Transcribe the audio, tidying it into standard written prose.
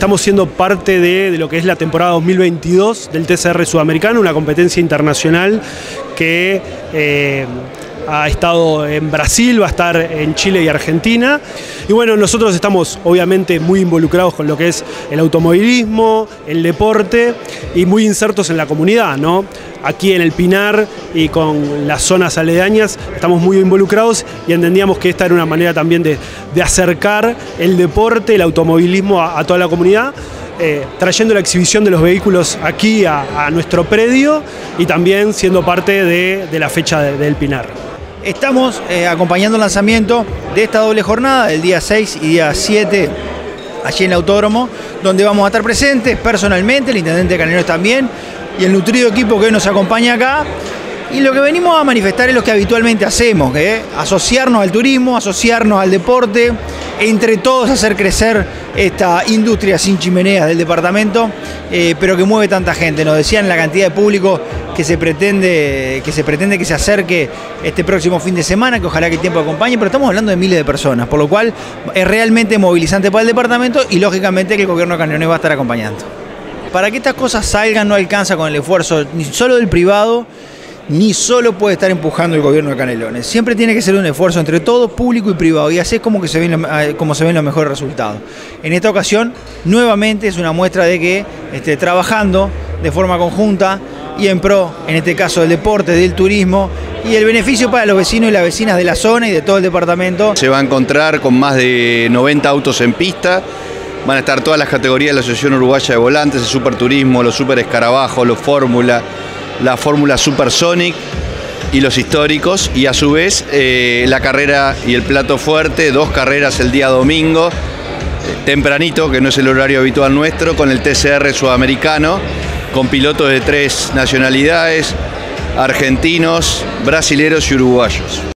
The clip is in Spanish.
estamos siendo parte de lo que es la temporada 2022 del TCR Sudamericano, una competencia internacional que ha estado en Brasil, va a estar en Chile y Argentina. Y bueno, nosotros estamos obviamente muy involucrados con lo que es el automovilismo, el deporte y muy insertos en la comunidad, ¿no? Aquí en el Pinar y con las zonas aledañas estamos muy involucrados y entendíamos que esta era una manera también de acercar el deporte, el automovilismo a toda la comunidad. Trayendo la exhibición de los vehículos aquí a nuestro predio y también siendo parte de la fecha del Pinar. Estamos acompañando el lanzamiento de esta doble jornada, el día 6 y día 7, allí en el Autódromo, donde vamos a estar presentes personalmente, el intendente Canelones también, y el nutrido equipo que hoy nos acompaña acá. Y lo que venimos a manifestar es lo que habitualmente hacemos, asociarnos al turismo, asociarnos al deporte, entre todos hacer crecer esta industria sin chimeneas del departamento, pero que mueve tanta gente. Nos decían la cantidad de público que se pretende que se acerque este próximo fin de semana, que ojalá que el tiempo acompañe, pero estamos hablando de miles de personas, por lo cual es realmente movilizante para el departamento y lógicamente que el gobierno de Canelones va a estar acompañando. Para que estas cosas salgan no alcanza con el esfuerzo ni solo del privado, ni solo puede estar empujando el gobierno de Canelones. Siempre tiene que ser un esfuerzo entre todo, público y privado, y así es como se ven los mejores resultados. En esta ocasión, nuevamente es una muestra de que trabajando de forma conjunta y en pro, en este caso, del deporte, del turismo, y el beneficio para los vecinos y las vecinas de la zona y de todo el departamento. Se va a encontrar con más de 90 autos en pista. Van a estar todas las categorías de la Asociación Uruguaya de Volantes, el Superturismo, los Super Escarabajos, los Fórmula, la Fórmula Supersonic y los históricos, y a su vez la carrera y el plato fuerte, 2 carreras el día domingo, tempranito, que no es el horario habitual nuestro, con el TCR Sudamericano, con pilotos de 3 nacionalidades, argentinos, brasileros y uruguayos.